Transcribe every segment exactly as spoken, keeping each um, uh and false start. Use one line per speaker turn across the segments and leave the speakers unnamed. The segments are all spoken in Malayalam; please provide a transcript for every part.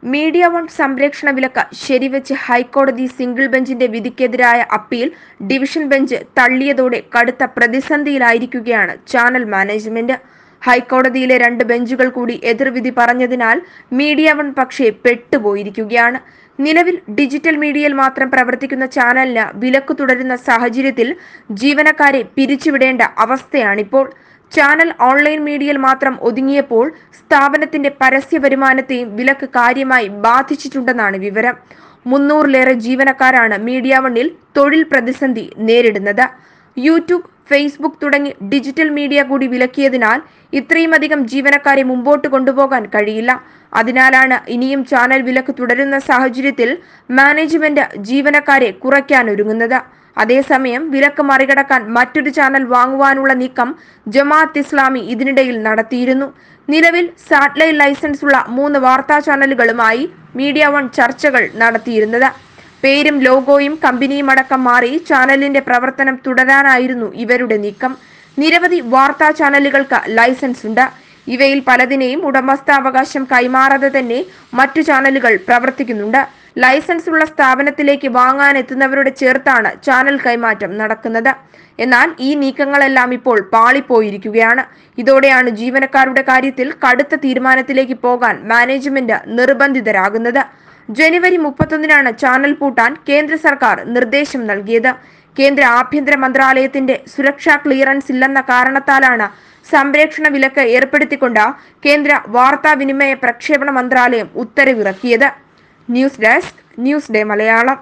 മീഡിയ വൺ സംരക്ഷണ വിലക്ക് ശരിവെച്ച് ഹൈക്കോടതി സിംഗിൾ ബെഞ്ചിന്റെ വിധിക്കെതിരായ അപ്പീൽ ഡിവിഷൻ ബെഞ്ച് തള്ളിയതോടെ കടുത്ത പ്രതിസന്ധിയിലായിരിക്കുകയാണ് ചാനൽ മാനേജ്മെന്റ്. ഹൈക്കോടതിയിലെ രണ്ട് ബെഞ്ചുകൾ കൂടി എതിർവിധി പറഞ്ഞതിനാൽ മീഡിയ വൺ പക്ഷേ പെട്ടുപോയിരിക്കുകയാണ്. നിലവിൽ ഡിജിറ്റൽ മീഡിയയിൽ മാത്രം പ്രവർത്തിക്കുന്ന ചാനലിന് വിലക്ക് തുടരുന്ന സാഹചര്യത്തിൽ ജീവനക്കാരെ പിരിച്ചുവിടേണ്ട അവസ്ഥയാണിപ്പോൾ. ചാനൽ ഓൺലൈൻ മീഡിയയിൽ മാത്രം ഒതുങ്ങിയപ്പോൾ സ്ഥാപനത്തിന്റെ പരസ്യ വരുമാനത്തെയും വിലക്ക് കാര്യമായി ബാധിച്ചിട്ടുണ്ടെന്നാണ് വിവരം. മുന്നൂറിലേറെ ജീവനക്കാരാണ് മീഡിയ വണ്ണിൽ തൊഴിൽ പ്രതിസന്ധി നേരിടുന്നത്. യൂട്യൂബ്, ഫേസ്ബുക്ക് തുടങ്ങി ഡിജിറ്റൽ മീഡിയ കൂടി വിലക്കിയതിനാൽ ഇത്രയുമധികം ജീവനക്കാരെ മുമ്പോട്ട് കൊണ്ടുപോകാൻ കഴിയില്ല. അതിനാലാണ് ഇനിയും ചാനൽ വിലക്ക് തുടരുന്ന സാഹചര്യത്തിൽ മാനേജ്മെന്റ് ജീവനക്കാരെ കുറയ്ക്കാനൊരുങ്ങുന്നത്. അതേസമയം വിലക്ക് മറികടക്കാൻ മറ്റൊരു ചാനൽ വാങ്ങുവാനുള്ള നീക്കം ജമാഅത്ത് ഇസ്ലാമി ഇതിനിടയിൽ നടത്തിയിരുന്നു. നിലവിൽ സാറ്റലൈറ്റ് ലൈസൻസ് ഉള്ള മൂന്ന് വാർത്താ ചാനലുകളുമായി മീഡിയ വൺ ചർച്ചകൾ നടത്തിയിരുന്നത്. പേരും ലോഗോയും കമ്പനിയും അടക്കം മാറി ചാനലിന്റെ പ്രവർത്തനം തുടരാനായിരുന്നു ഇവരുടെ നീക്കം. നിരവധി വാർത്താ ചാനലുകൾക്ക് ലൈസൻസ് ഉണ്ട്. ഇവയിൽ പലതിനെയും ഉടമസ്ഥാവകാശം കൈമാറാതെ തന്നെ മറ്റു ചാനലുകൾ പ്രവർത്തിക്കുന്നുണ്ട്. ലൈസൻസ് ഉള്ള സ്ഥാപനത്തിലേക്ക് വാങ്ങാനെത്തുന്നവരുടെ ചേർത്താണ് ചാനൽ കൈമാറ്റം നടക്കുന്നത്. എന്നാൽ ഈ നീക്കങ്ങളെല്ലാം ഇപ്പോൾ പാളിപ്പോയിരിക്കുകയാണ്. ഇതോടെയാണ് ജീവനക്കാരുടെ കാര്യത്തിൽ കടുത്ത തീരുമാനത്തിലേക്ക് പോകാൻ മാനേജ്മെന്റ് നിർബന്ധിതരാകുന്നത്. ജനുവരി മുപ്പത്തൊന്നിനാണ് ചാനൽ പൂട്ടാൻ കേന്ദ്ര സർക്കാർ നിർദ്ദേശം നൽകിയത്. കേന്ദ്ര ആഭ്യന്തര മന്ത്രാലയത്തിന്റെ സുരക്ഷാ ക്ലിയറൻസ് ഇല്ലെന്ന കാരണത്താലാണ് സംരക്ഷണ വിലക്ക് ഏർപ്പെടുത്തിക്കൊണ്ട് കേന്ദ്ര വാർത്താവിനിമയ പ്രക്ഷേപണ മന്ത്രാലയം ഉത്തരവിറക്കിയത്. News desk, news day Malayalam.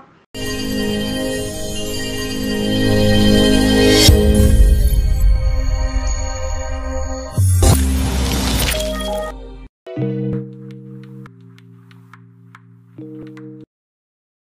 Thank you.